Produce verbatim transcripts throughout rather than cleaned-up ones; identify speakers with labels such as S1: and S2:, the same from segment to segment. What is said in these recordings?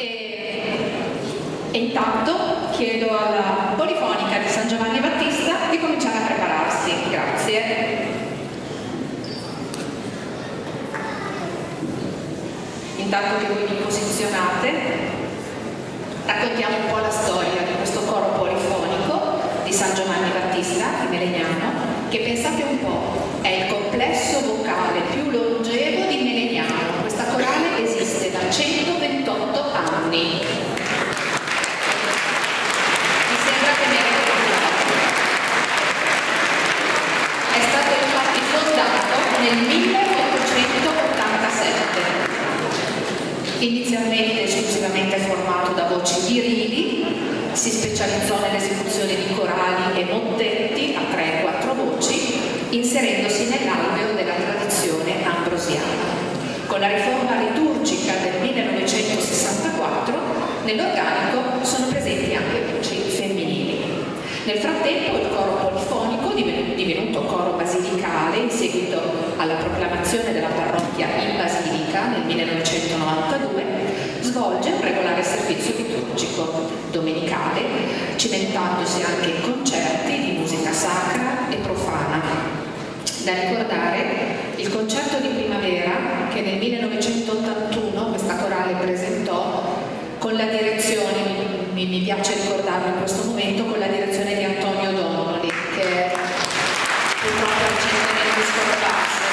S1: E, e intanto chiedo alla Polifonica di San Giovanni Battista di cominciare a prepararsi. Grazie. Intanto che voi vi posizionate, raccontiamo un po' la storia di questo coro polifonico di San Giovanni Battista di Melegnano, che pensate un po', è il complesso vocale più longevo di Melegnano. Questa corale esiste da centoventotto anni. Mi sembra che mi avete parlato. È stato infatti fondato nel milleottocentottantasette. Inizialmente esclusivamente formato da voci virili, si specializzò nell'esecuzione di corali e mottetti a tre e quattro voci, inserendosi nell'alveo della tradizione ambrosiana. Con la riforma liturgica del millenovecentosessantaquattro, nell'organico sono presenti anche voci femminili. Nel frattempo il coro polifonico, divenuto coro basilicale in seguito alla proclamazione della parrocchia in basilica nel millenovecentonovantadue, svolge un regolare servizio liturgico domenicale, cimentandosi anche in concerti di musica sacra e profana. Da ricordare il concerto di primavera che nel millenovecentottantuno questa corale presentò con la direzione, mi, mi piace ricordarlo in questo momento, con la direzione di Antonio Donnoli, che purtroppo recentemente scomparso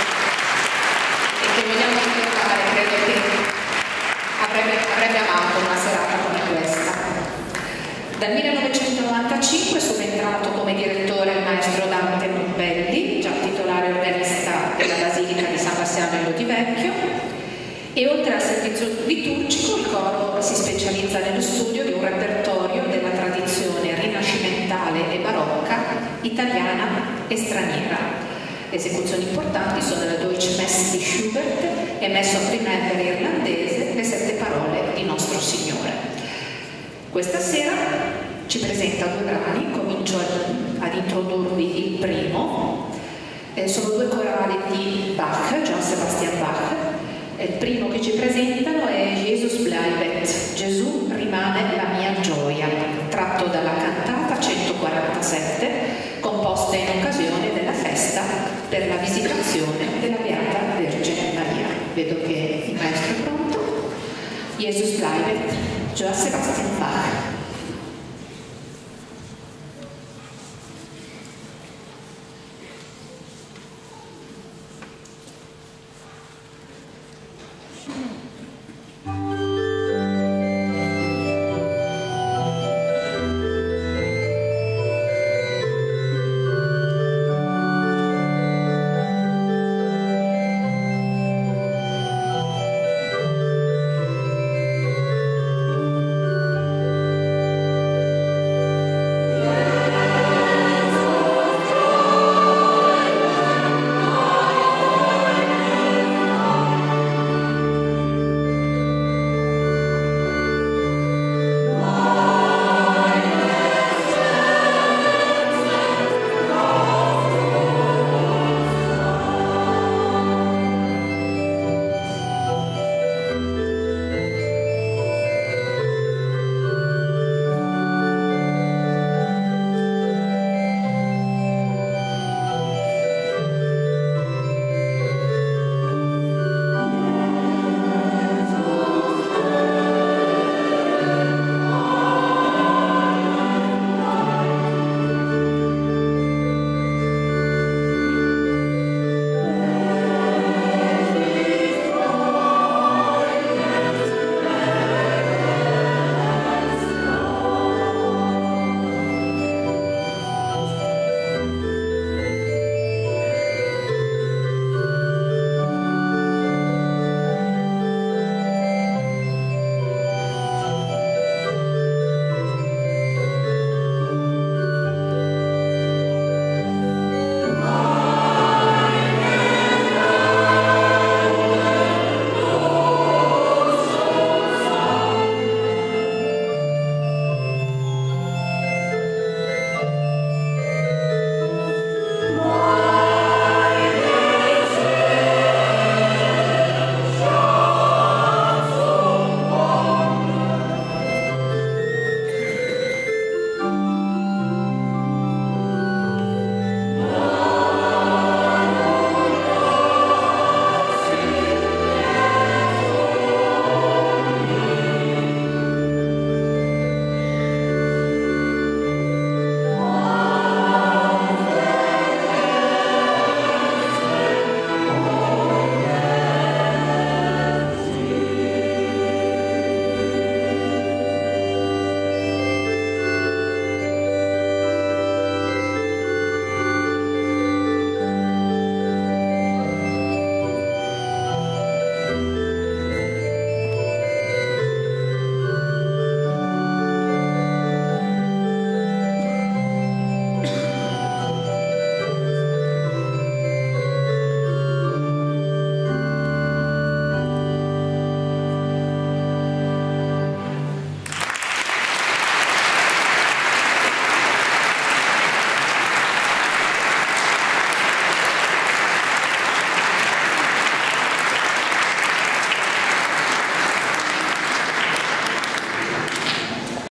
S1: e che vogliamo ricordare, credo che avrebbe, avrebbe amato una serata come questa. Dal millenovecentonovantacinque è subentrato come direttore il maestro Dante Pumpelli, già titolare organista della Basilica di San Bassiano e Lodivecchio, e oltre al servizio liturgico il coro si specializza nello studio di un repertorio della tradizione rinascimentale e barocca italiana e straniera. Le esecuzioni importanti sono la Deutsche Messe di Schubert e Messo a Primavera irlandese, le sette parole di Nostro Signore. Questa sera ci presenta due brani, comincio ad introdurvi il primo. Eh, sono due corali di Bach, Johann Sebastian Bach. Il primo che ci presentano è Jesus bleibet, Gesù rimane la mia gioia, tratto dalla cantata centoquarantasette, composta in occasione della festa per la visitazione della Beata Vergine Maria. Vedo che il maestro è pronto. Jesus bleibet, Johann Sebastian Bach.